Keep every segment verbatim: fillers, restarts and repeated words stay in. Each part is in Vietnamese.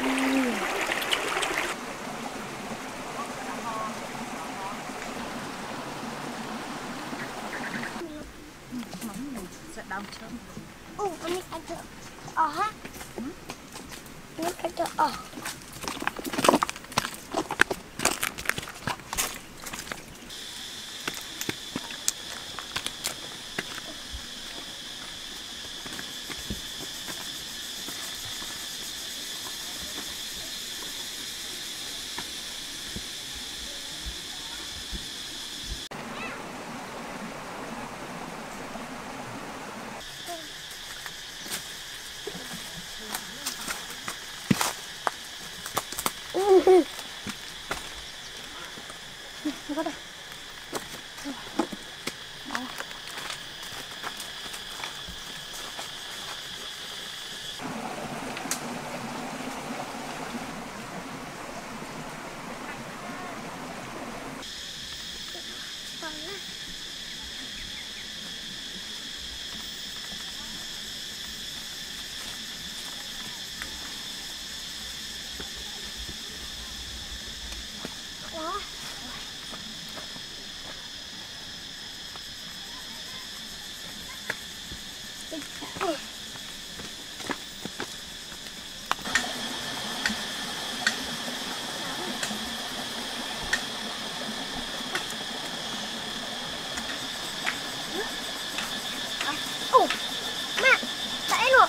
Sẽ đau chân. Oh, ini ada. Aha. Ini ada. Oh. Nó đây. Đó. Oh, mẹ, tại rồi.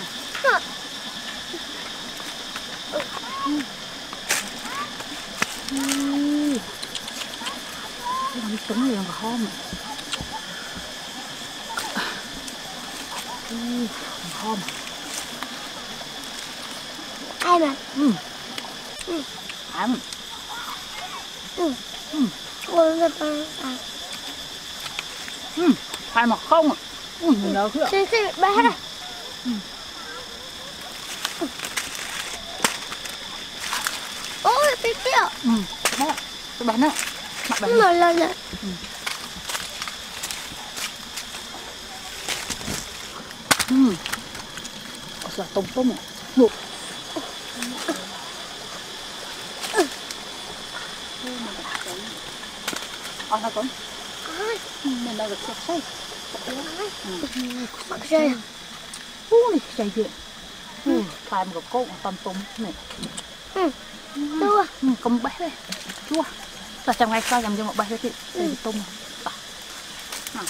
Nó trúng liền vào hôm mà. Hôm. Ai mà? Ừ. Ừ. Ăn. Ừ. Ừ. Ôi, à. Ừ. Hai mà không à. Ừ, mình đâu chưa? Xin xin bé hết rồi. Ừ. Ôi, tí kia. Ừ. Đó. Cái bánh á. Mặt bánh. Mà lần này. Ừ. Ừ. Ủa sao tôm tôm à? Một. Ờ, nó tôm. Mình đâu được sạch xây. Mặc dây. Ú, này chạy chuyện. Ừ, phải một cốc tôm tôm này. Ừ. Chua. Ừ, không bé đây. Chua. Và trong ngày sau dầm cho một bé đây chị. Đây tôm. Nào.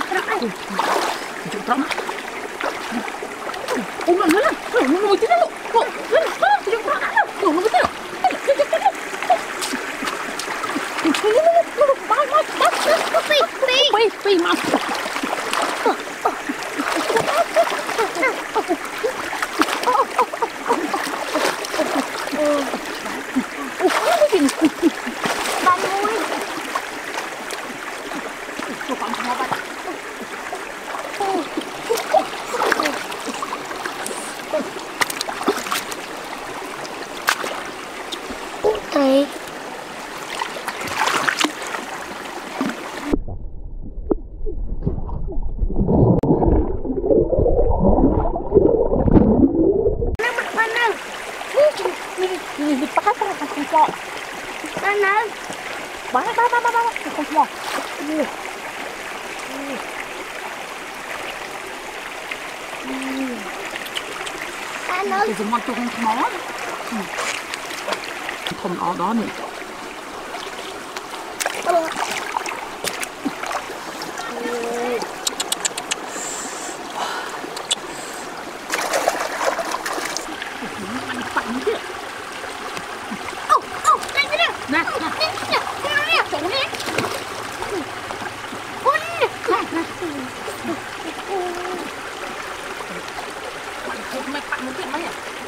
Ủa mà nó là, nó nuôi chứ đó. Pi, pi mau. Bạn ơi. Chụp bóng cho nó bạn. Thầy. Đi bắt cái con con bò. Anh ơi. Bắn bắn bắn bắn bắn con bò. Anh ơi. Thì dùng con chung nó. Không đó đó nè. Nè, nè. Chỗ nè. Mày bạn muốn chuyện mấy à?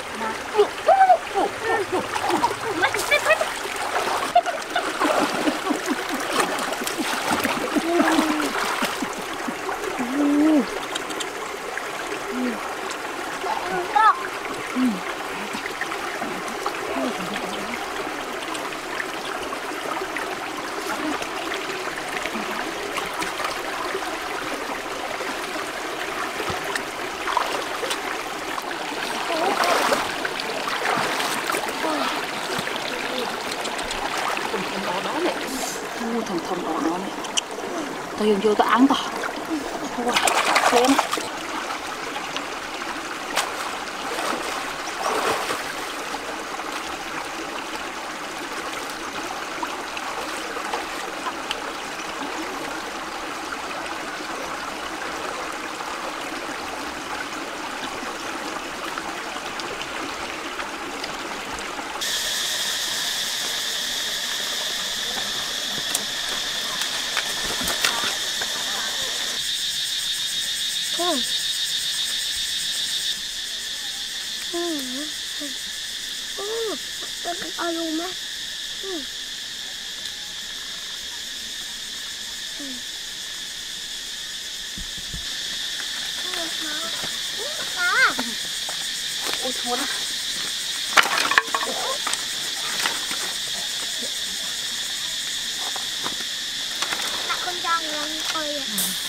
Thầm thầm đó nó này. Tao dùng vô tao ăn tao. Wow, xem. Ừ. Ừ. Ừ. Ở luôn á. Ừ. Ôi thua đó. Đặt con dao ngon ơi.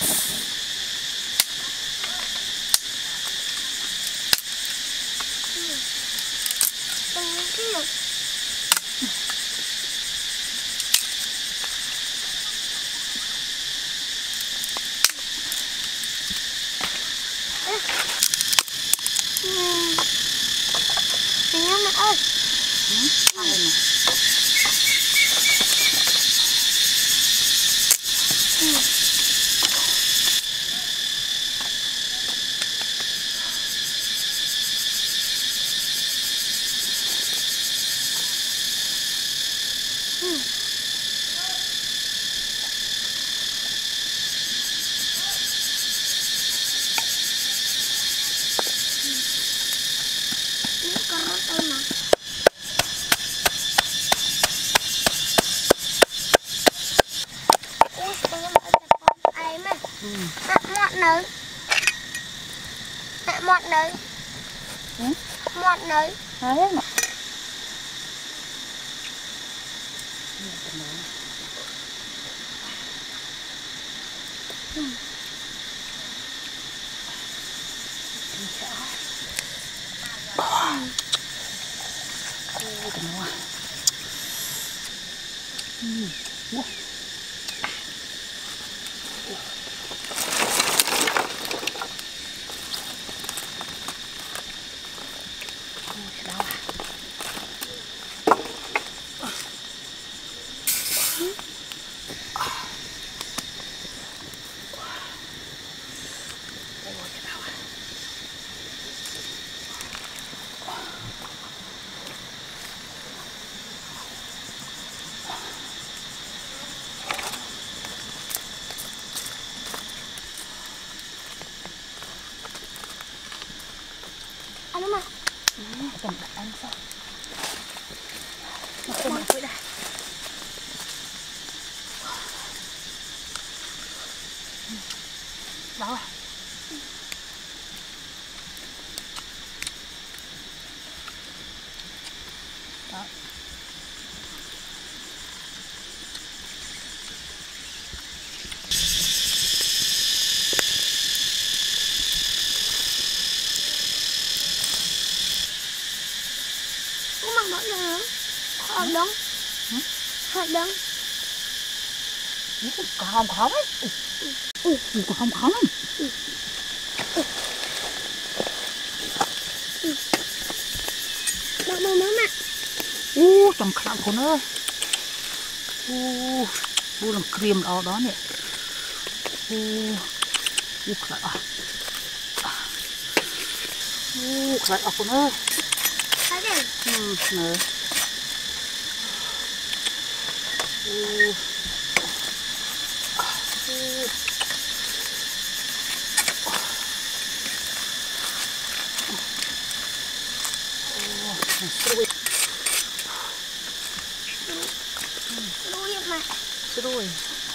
Mẹ ơi. Ừ, ăn này. Nữ mẹ một nữ Ừ? một nữ Đấy mà. Ừ. Ôi, nó à. Ừ. Ui. Ôi, cái nào à? Ăn đúng không? Cầm đặt ăn sao? Nó không ăn quỹ đây. Đó rồi. Đó. Cũng mang bỏ ra hả? Đúng. Hả đúng. Còn không khó ấy. Ừ, còn không khó lắm. Bác mua mắm ạ. Ô, trong khảo con ơi. Ô, ô làm cream đó đó nè. Ô, ô khảo à. Ô, khảo à con ơi. Thấy đi. Ừ, nè. Ô. Seruy. Seruy mà. Seruy.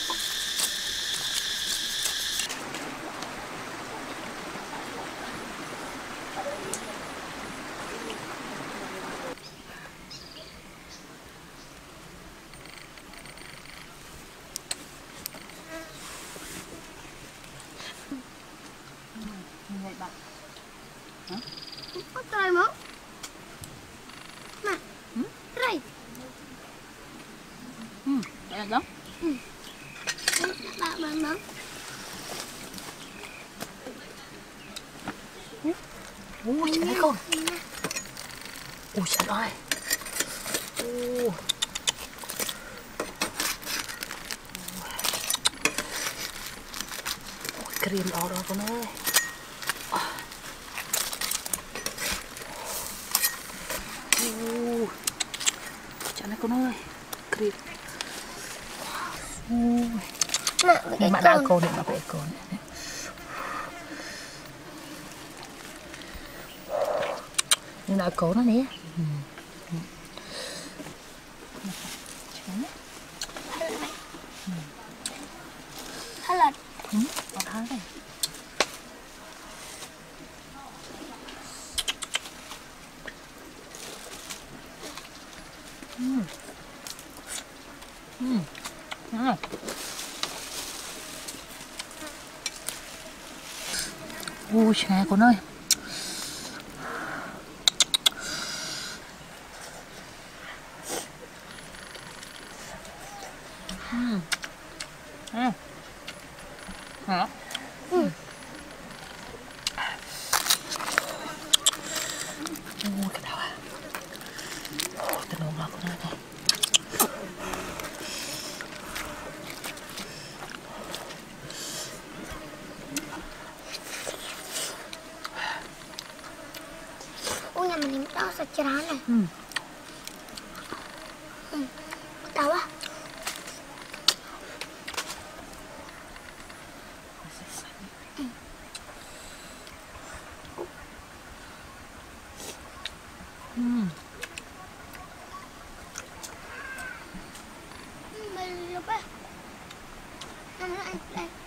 Vậy bạn. Hả? Có trời mà. Mà. Ừ? Trời. Ừ, đẹp lắm. Ừ. Bạn bạn bạn. Ui, chị thấy không? Ui, trời ơi. Ui. Ui, cream đó đó con ơi. Ui. Trời ơi con ơi. Cream. Ui. Nhưng mà đã cô định mà phải cô này. Nhưng đã cố nó nè. Ừ. Ừ. Hay là Ừ, còn thắng đây. Ừ. Ừ. Ừ. Ui, nè con ơi. Ừ. Ừ. Hả? ừ. Ui, cái đầu à. Cái đầu ngọt con ơi này. Ôi nhà mình đau sạch chả này. Ừ. Ừ. Đau á. Ừ. Ừ. Mình lúc á. Năm nữa anh đây.